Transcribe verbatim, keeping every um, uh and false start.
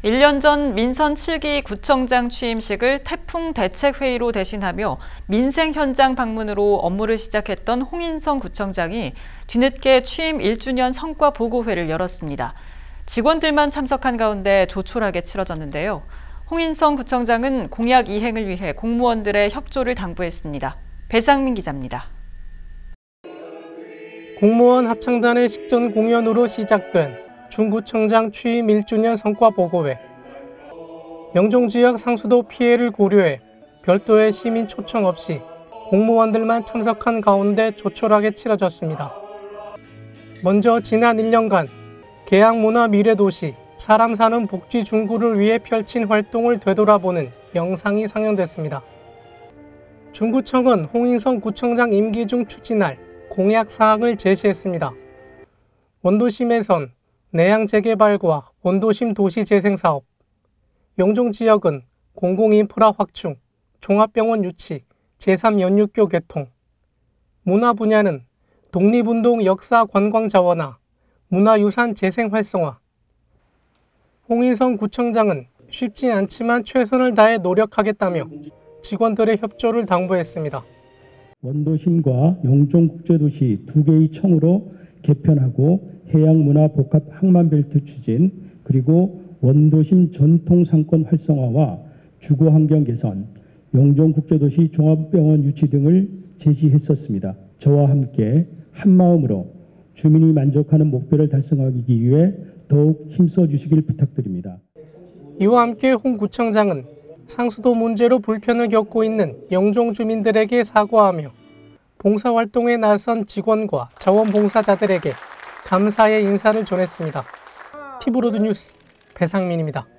일 년 전 민선 칠 기 구청장 취임식을 태풍 대책회의로 대신하며 민생 현장 방문으로 업무를 시작했던 홍인성 구청장이 뒤늦게 취임 일 주년 성과 보고회를 열었습니다. 직원들만 참석한 가운데 조촐하게 치러졌는데요. 홍인성 구청장은 공약 이행을 위해 공무원들의 협조를 당부했습니다. 배상민 기자입니다. 공무원 합창단의 식전 공연으로 시작된 중구청장 취임 일 주년 성과 보고회. 영종지역 상수도 피해를 고려해 별도의 시민 초청 없이 공무원들만 참석한 가운데 조촐하게 치러졌습니다. 먼저 지난 일 년간 계양문화 미래도시 사람 사는 복지 중구를 위해 펼친 활동을 되돌아보는 영상이 상영됐습니다. 중구청은 홍인성 구청장 임기 중 추진할 공약 사항을 제시했습니다. 원도심에선 내양 재개발과 원도심 도시재생사업, 영종지역은 공공인프라 확충, 종합병원 유치, 제삼 연육교 개통, 문화 분야는 독립운동 역사 관광 자원화, 문화유산 재생 활성화. 홍인성 구청장은 쉽지 않지만 최선을 다해 노력하겠다며 직원들의 협조를 당부했습니다. 원도심과 영종국제도시 두 개의 청으로 개편하고 해양문화복합 항만벨트 추진, 그리고 원도심 전통상권 활성화와 주거환경 개선, 영종국제도시 종합병원 유치 등을 제시했었습니다. 저와 함께 한마음으로 주민이 만족하는 목표를 달성하기 위해 더욱 힘써 주시길 부탁드립니다. 이와 함께 홍 구청장은 상수도 문제로 불편을 겪고 있는 영종 주민들에게 사과하며 봉사활동에 나선 직원과 자원봉사자들에게 감사의 인사를 전했습니다. 티브로드 뉴스 배상민입니다.